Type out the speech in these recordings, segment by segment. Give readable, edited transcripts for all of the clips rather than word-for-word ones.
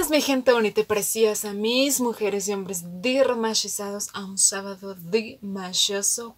Bienvenidos mi gente bonita y preciosa, mis mujeres y hombres dimashizados a un sábado dimashoso.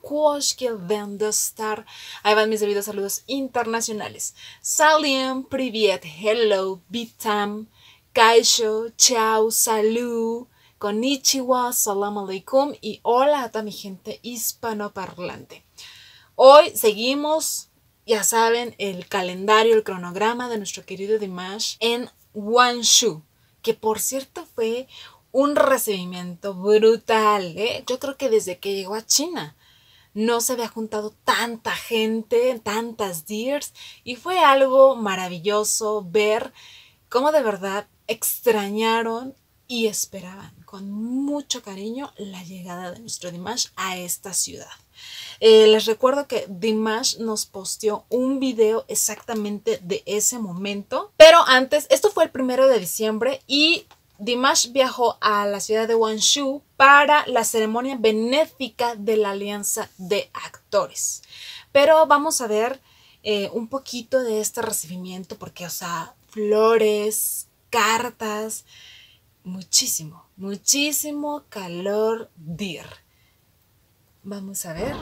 Ahí van mis debidos saludos internacionales. Salim, privet, hello, bitam, kaisho, chao, salud, konnichiwa, salam alaikum y hola a toda mi gente hispanoparlante. Hoy seguimos, ya saben, el calendario, el cronograma de nuestro querido Dimash en Wanshu, que por cierto fue un recibimiento brutal, ¿eh? Yo creo que desde que llegó a China no se había juntado tanta gente, tantas deers, y fue algo maravilloso ver cómo de verdad extrañaron y esperaban con mucho cariño la llegada de nuestro Dimash a esta ciudad. Les recuerdo que Dimash nos posteó un video exactamente de ese momento, pero antes, esto fue el 1 de diciembre y Dimash viajó a la ciudad de Wanshu para la ceremonia benéfica de la Alianza de Actores. Pero vamos a ver un poquito de este recibimiento porque, o sea, flores, cartas, muchísimo, muchísimo calor deer. Vamos a ver.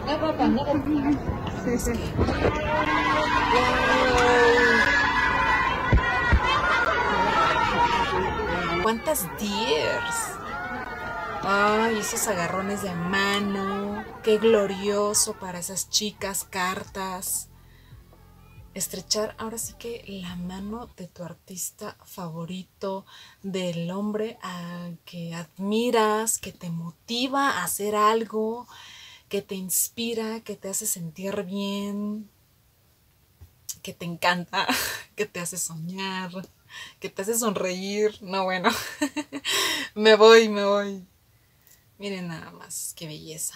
¿Cuántas deers? Ay, esos agarrones de mano. Qué glorioso para esas chicas, cartas. Estrechar ahora sí que la mano de tu artista favorito, del hombre que admiras, que te motiva a hacer algo, que te inspira, que te hace sentir bien, que te encanta, que te hace soñar, que te hace sonreír. No, bueno, me voy. Miren nada más, qué belleza.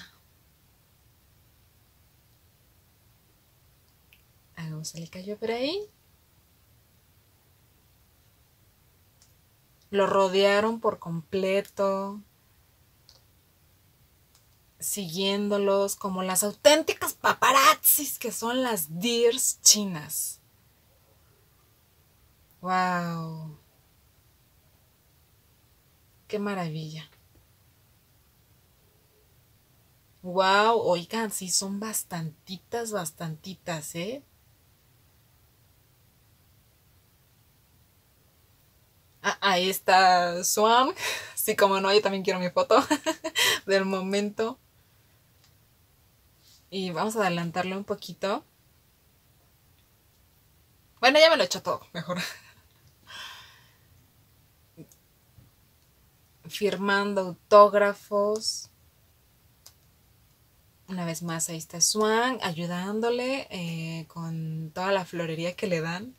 Algo se le cayó por ahí. Lo rodearon por completo, siguiéndolos como las auténticas paparazzis que son las deers chinas. ¡Wow! ¡Qué maravilla! ¡Wow! Oigan, sí son bastantitas, ¿eh? Ahí está Swan. Sí, como no, yo también quiero mi foto del momento. Y vamos a adelantarle un poquito. Bueno, ya me lo he hecho todo, mejor. Firmando autógrafos. Una vez más, ahí está Swan ayudándole con toda la florería que le dan.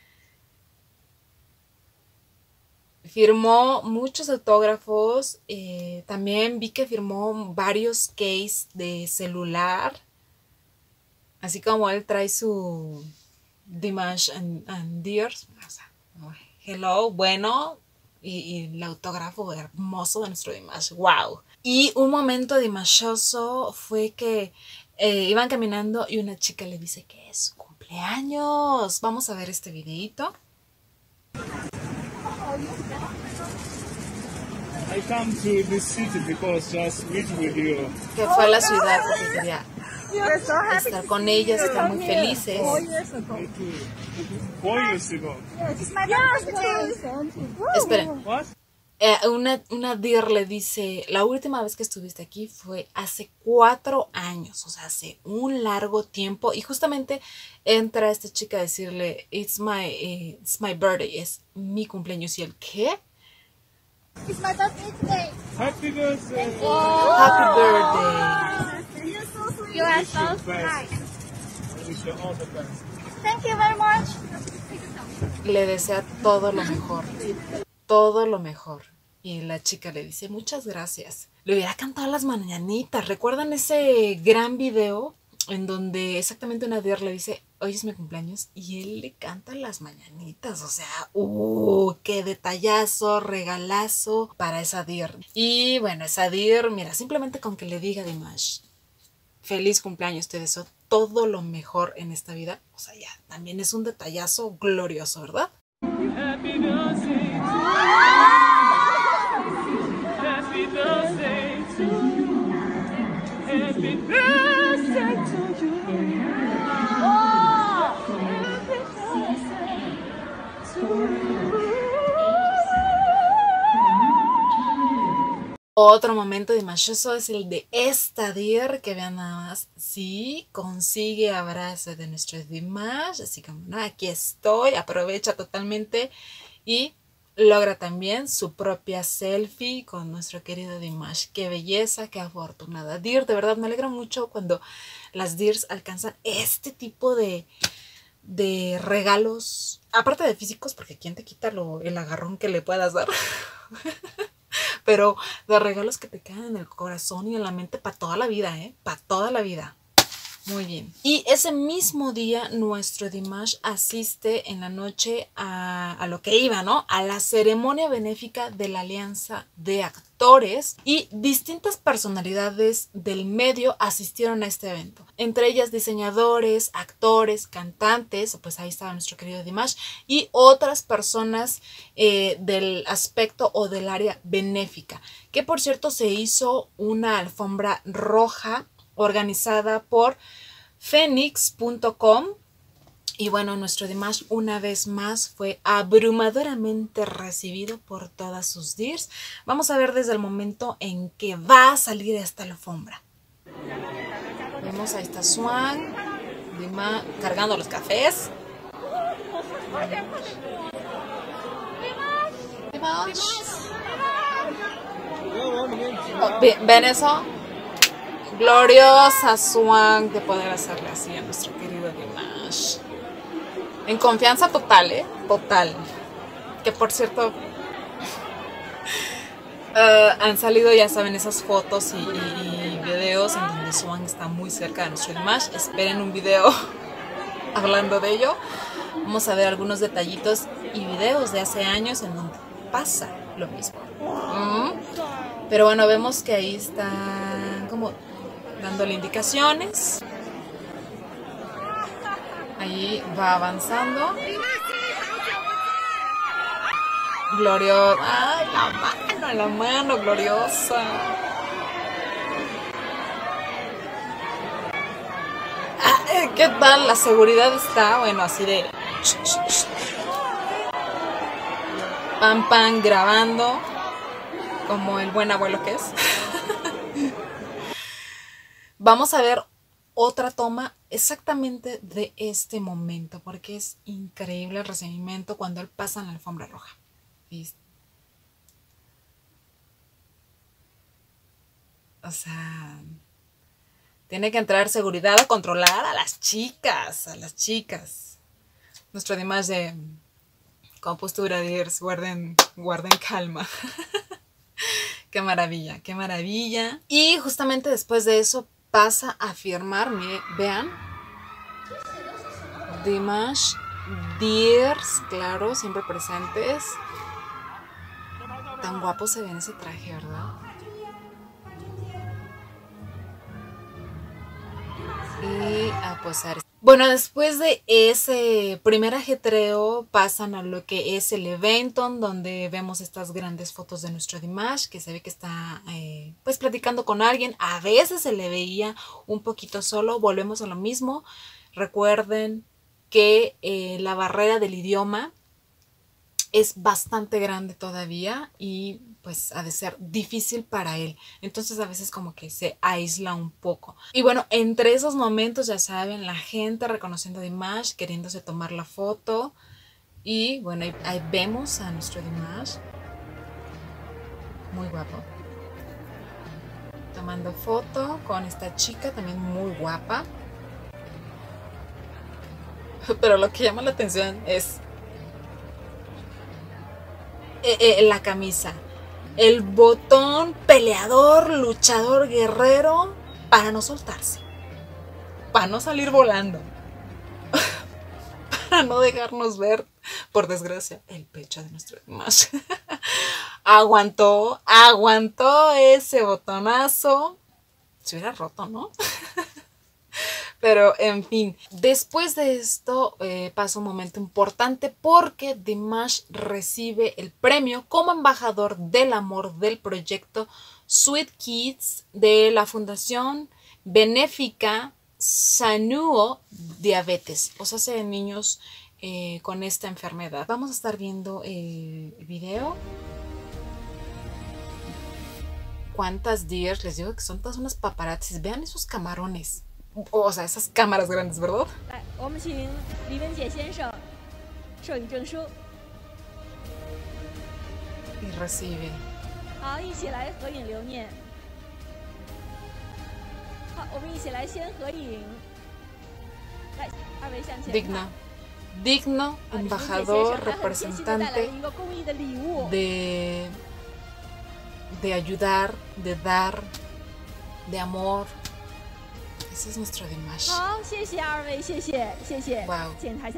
Firmó muchos autógrafos, también vi que firmó varios cases de celular, así como él trae su Dimash and Deers, o sea, hello, bueno, y el autógrafo hermoso de nuestro Dimash, wow. Y un momento dimashoso fue que iban caminando y una chica le dice que es su cumpleaños. Vamos a ver este videito. I come to this city because just meet with you. Que fue a la ciudad porque quería estar con ellas, estar muy felices. 4 years ago. Esperen. What? Una deer le dice, la última vez que estuviste aquí fue hace 4 años, o sea, hace un largo tiempo. Y justamente entra esta chica a decirle, it's my birthday, es mi cumpleaños. ¿Y el qué? It's my birthday. Happy birthday. Happy birthday. You are so nice. Wish you all the best. Thank you very much. Le desea todo lo mejor. Todo lo mejor. Y la chica le dice, muchas gracias. Le hubiera cantado las mañanitas. ¿Recuerdan ese gran video en donde exactamente una deer le dice, hoy es mi cumpleaños? Y él le canta las mañanitas. O sea, qué detallazo, regalazo para esa deer. Y bueno, esa deer, mira, simplemente con que le diga a Dimash, feliz cumpleaños, te deseo todo lo mejor en esta vida. O sea, ya, también es un detallazo glorioso, ¿verdad? Happy birthday to you. Happy birthday to you. Otro momento dimashoso es el de esta Dir, que vean nada más, sí, consigue abrazo de nuestro Dimash, así como, no, aquí estoy, aprovecha totalmente y logra también su propia selfie con nuestro querido Dimash. Qué belleza, qué afortunada Dir, de verdad me alegra mucho cuando las Dirs alcanzan este tipo de regalos, aparte de físicos, porque quién te quita el agarrón que le puedas dar. Pero de regalos que te quedan en el corazón y en la mente para toda la vida, para toda la vida. Muy bien. Y ese mismo día nuestro Dimash asiste en la noche a lo que iba, ¿no? A la ceremonia benéfica de la Alianza de Actores, y distintas personalidades del medio asistieron a este evento. Entre ellas diseñadores, actores, cantantes, pues ahí estaba nuestro querido Dimash, y otras personas del aspecto o del área benéfica. Que por cierto se hizo una alfombra roja organizada por Phoenix.com. Y bueno, nuestro Dimash una vez más fue abrumadoramente recibido por todas sus Dirs. Vamos a ver desde el momento en que va a salir esta alfombra. Vemos ahí está Swan, Dimash cargando los cafés. Dimash. Oh, ¿ven eso? Gloriosa Swan de poder hacerle así a nuestro querido Dimash. En confianza total, total. Que por cierto, han salido, ya saben, esas fotos y videos en donde Swan está muy cerca de nuestro Dimash. Esperen un video hablando de ello. Vamos a ver algunos detallitos y videos de hace años en donde pasa lo mismo. Pero bueno, vemos que ahí están como dándole indicaciones. Ahí va avanzando. Gloriosa. ¡Ay, la mano gloriosa! ¿Qué tal? La seguridad está, bueno, así de... Pam, pam, grabando. Como el buen abuelo que es. Vamos a ver otra toma exactamente de este momento, porque es increíble el recibimiento cuando él pasa en la alfombra roja. ¿Viste? O sea, tiene que entrar seguridad a controlar a las chicas, Nuestro Dimash de compostura, Dirs, guarden calma. Qué maravilla, qué maravilla. Y justamente después de eso pasa a firmar, miren, vean. Dimash, Dirs, claro, siempre presentes. Tan guapo se ve en ese traje, ¿verdad? Y a posar. Bueno, después de ese primer ajetreo pasan a lo que es el evento, donde vemos estas grandes fotos de nuestro Dimash, que se ve que está pues platicando con alguien. A veces se le veía un poquito solo. Volvemos a lo mismo. Recuerden que la barrera del idioma es bastante grande todavía y pues ha de ser difícil para él. Entonces a veces como que se aísla un poco. Y bueno, entre esos momentos ya saben, la gente reconociendo a Dimash, queriéndose tomar la foto. Y bueno, ahí vemos a nuestro Dimash. Muy guapo. Tomando foto con esta chica también muy guapa. Pero lo que llama la atención es la camisa. El botón peleador, luchador, guerrero, para no soltarse. Para no salir volando. Para no dejarnos ver, por desgracia, el pecho de nuestro Dimash. Aguantó ese botonazo. Se hubiera roto, ¿no? Pero en fin, después de esto pasa un momento importante porque Dimash recibe el premio como embajador del amor del proyecto Sweet Kids de la Fundación Benéfica Sanuo Diabetes, o sea, de niños con esta enfermedad. Vamos a estar viendo el video. ¿Cuántas deers? Les digo que son todas unas paparazzis. Vean esos camarones. O sea, esas cámaras grandes, ¿verdad? Y recibe. Digno embajador, representante de ayudar, de dar, de amor. Ese es nuestro Dimash. Wow.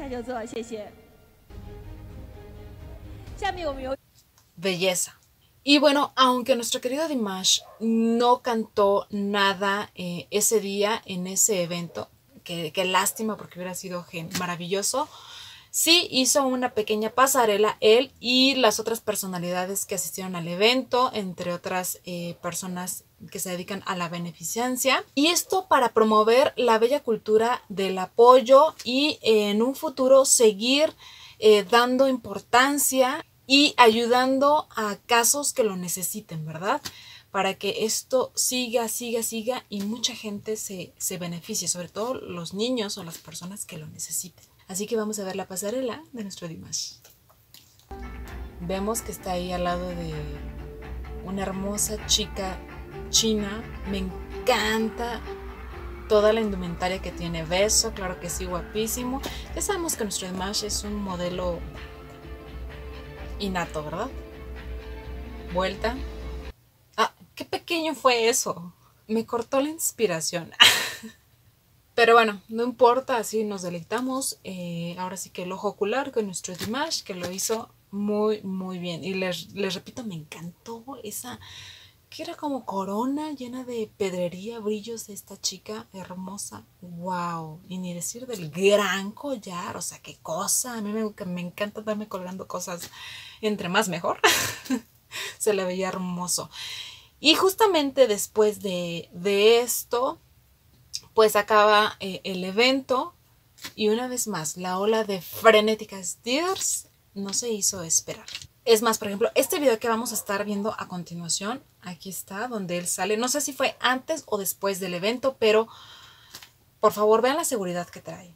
Belleza. Y bueno, aunque nuestro querido Dimash no cantó nada ese día en ese evento, que lástima porque hubiera sido maravilloso, sí hizo una pequeña pasarela él y las otras personalidades que asistieron al evento, entre otras personas que se dedican a la beneficencia. Y esto para promover la bella cultura del apoyo y en un futuro seguir dando importancia y ayudando a casos que lo necesiten, ¿verdad? Para que esto siga y mucha gente se beneficie, sobre todo los niños o las personas que lo necesiten. Así que vamos a ver la pasarela de nuestro Dimash. Vemos que está ahí al lado de una hermosa chica china. Me encanta toda la indumentaria que tiene. Beso, claro que sí, guapísimo. Ya sabemos que nuestro Dimash es un modelo innato, ¿verdad? Vuelta. Ah, qué pequeño fue eso. Me cortó la inspiración. Pero bueno, no importa, así nos deleitamos. Ahora sí que el ojo ocular con nuestro Dimash, que lo hizo muy bien. Y les repito, me encantó esa, que era como corona llena de pedrería, brillos de esta chica hermosa. ¡Wow! Y ni decir del gran collar, o sea, qué cosa. A mí me encanta darme colgando cosas, entre más mejor. Se le veía hermoso. Y justamente después de esto, pues acaba el evento y una vez más la ola de frenéticas tears no se hizo esperar. Es más, por ejemplo, este video que vamos a estar viendo a continuación, aquí está, donde él sale. No sé si fue antes o después del evento, pero por favor vean la seguridad que trae.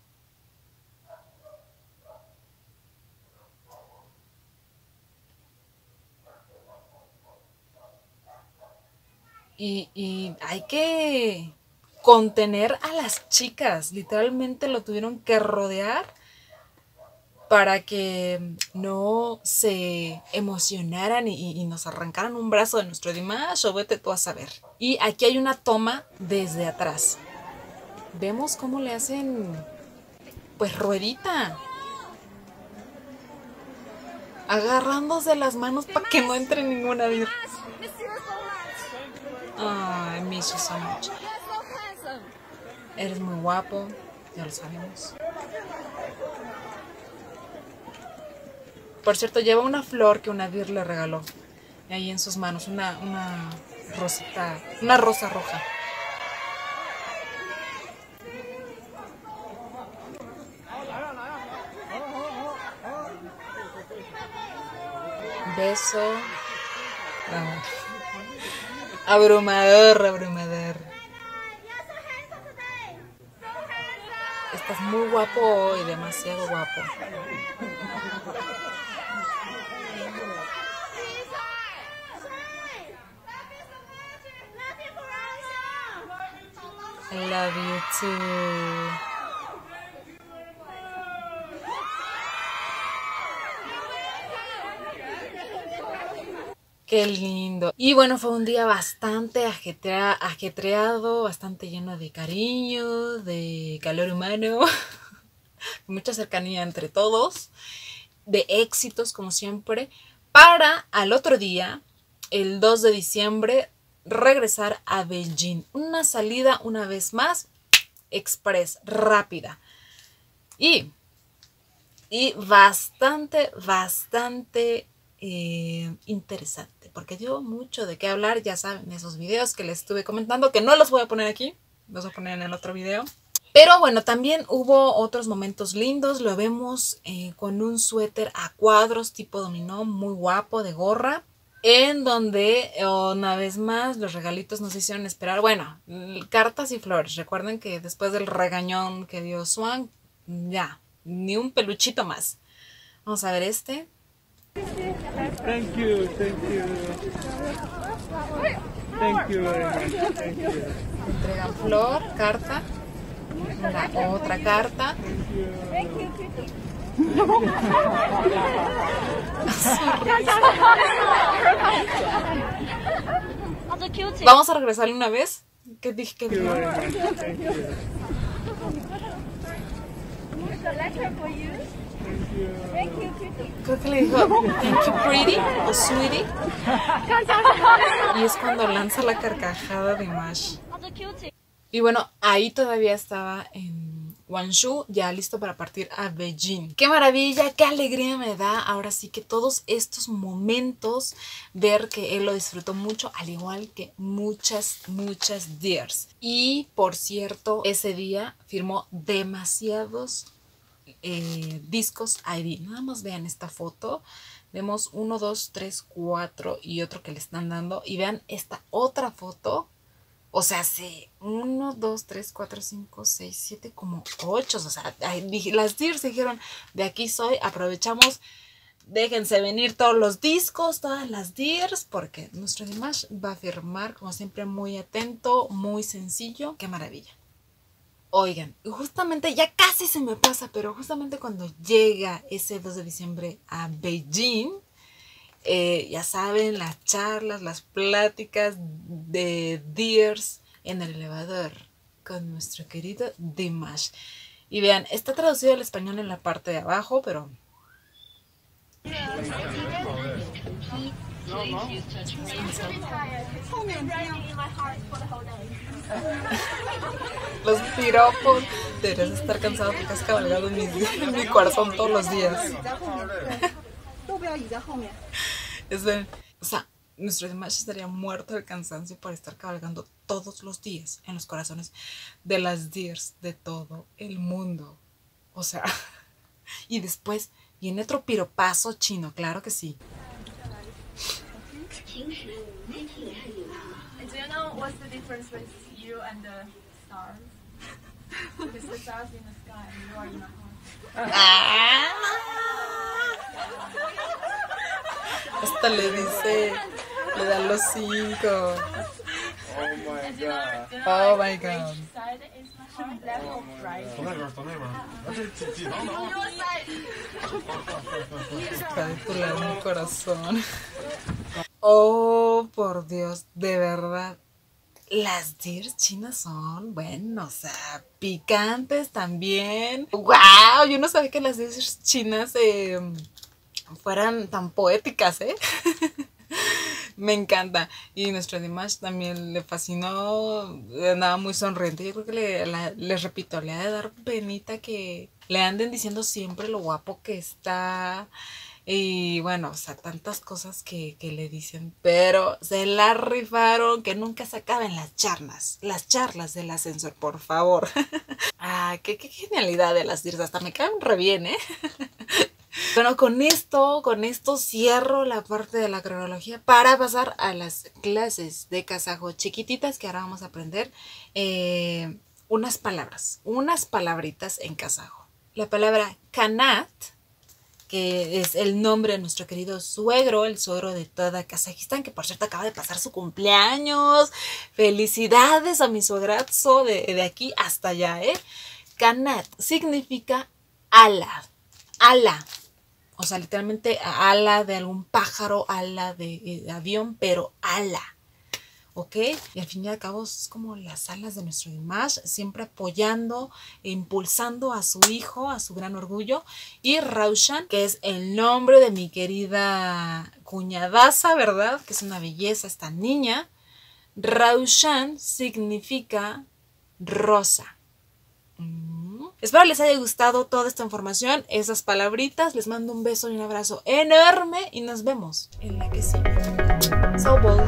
Y hay que contener a las chicas. Literalmente lo tuvieron que rodear para que no se emocionaran y nos arrancaran un brazo de nuestro Dimash, o vete tú a saber. Y aquí hay una toma desde atrás. Vemos cómo le hacen, pues, ruedita. Agarrándose las manos para que no entre ninguna vida. Ay, I miss you so much. Eres muy guapo, ya lo sabemos. Por cierto, lleva una flor que una Vir le regaló. Ahí en sus manos, una rosita, una rosa roja. Beso. No. Abrumador. Estás muy guapo hoy, demasiado guapo. I love you too. Qué lindo. Y bueno, fue un día bastante ajetreado, bastante lleno de cariño, de calor humano, mucha cercanía entre todos, de éxitos como siempre, para al otro día, el 2 de diciembre, regresar a Beijing. Una salida una vez más express, rápida. Y bastante interesante, porque dio mucho de qué hablar. Ya saben, esos videos que les estuve comentando, que no los voy a poner aquí, los voy a poner en el otro video. Pero bueno, también hubo otros momentos lindos. Lo vemos con un suéter a cuadros tipo dominó, muy guapo, de gorra, en donde una vez más los regalitos nos hicieron esperar. Bueno, cartas y flores. Recuerden que después del regañón que dio Swan, ya, ni un peluchito más. Vamos a ver este. Thank you, thank you. Thank you very much. Thank you. Entregan flor, carta, la otra carta. Vamos a regresarle una vez. ¿Qué dije que Thank you very much. Thank you. creo que le dijo thank you pretty o sweetie? Y es cuando lanza la carcajada de Mash. Y bueno, ahí todavía estaba en Guangzhou, ya listo para partir a Beijing. ¡Qué maravilla! ¡Qué alegría me da! Ahora sí que todos estos momentos, ver que él lo disfrutó mucho, al igual que muchas dears. Y por cierto, ese día firmó demasiados discos ID. Nada más vean esta foto. Vemos 1, 2, 3, 4 y otro que le están dando. Y vean esta otra foto. O sea, sí, 1, 2, 3, 4, 5, 6, 7, como 8. O sea, las dears dijeron, de aquí soy, aprovechamos, déjense venir todos los discos, todas las dears, porque nuestro Dimash va a firmar, como siempre, muy atento, muy sencillo. ¡Qué maravilla! Oigan, justamente, ya casi se me pasa, pero justamente cuando llega ese 2 de diciembre a Beijing, ya saben, las charlas, las pláticas de dears en el elevador con nuestro querido Dimash. Y vean, está traducido al español en la parte de abajo, pero... Los piropos. Deberías estar cansado porque has cabalgado en mi corazón todos los días. O sea, nuestro Dimash estaría muerto del cansancio por estar cabalgando todos los días en los corazones de las dears de todo el mundo. O sea, y después viene otro piropazo chino, claro que sí. Do you know what's the difference with you and the stars? Because the stars in the sky and you are in my heart. Hasta le dice, le da los 5. Oh my God. Oh my God. Which side is my heart? Left or right? Está de tu lado mi corazón. Oh, por Dios, de verdad. Las dears chinas son, bueno, o sea, picantes también. ¡Wow! Yo no sabía que las dears chinas fueran tan poéticas, ¿eh? Me encanta. Y nuestro Dimash también le fascinó, andaba muy sonriente. Yo creo que les repito, le ha de dar penita que le anden diciendo siempre lo guapo que está. Y bueno, o sea, tantas cosas que le dicen, pero se la rifaron, que nunca se acaben las charlas del ascensor, por favor. Ah, qué genialidad de las dears, hasta me caen re bien, ¿eh? Bueno, con esto cierro la parte de la cronología para pasar a las clases de kazajo chiquititas, que ahora vamos a aprender unas palabritas en kazajo. La palabra kanat, que es el nombre de nuestro querido suegro, el suegro de toda Kazajistán, que por cierto acaba de pasar su cumpleaños. Felicidades a mi suegrazo de aquí hasta allá, ¿eh? Kanat significa ala. O sea, literalmente ala de algún pájaro, ala de avión, pero ala. ¿Ok? Y al fin y al cabo es como las alas de nuestro Dimash, siempre apoyando e impulsando a su hijo, a su gran orgullo. Y Raushan, que es el nombre de mi querida cuñadaza, ¿verdad? Que es una belleza esta niña. Raushan significa rosa. Espero les haya gustado toda esta información, esas palabritas. Les mando un beso y un abrazo enorme y nos vemos en la que sigue. So, bye.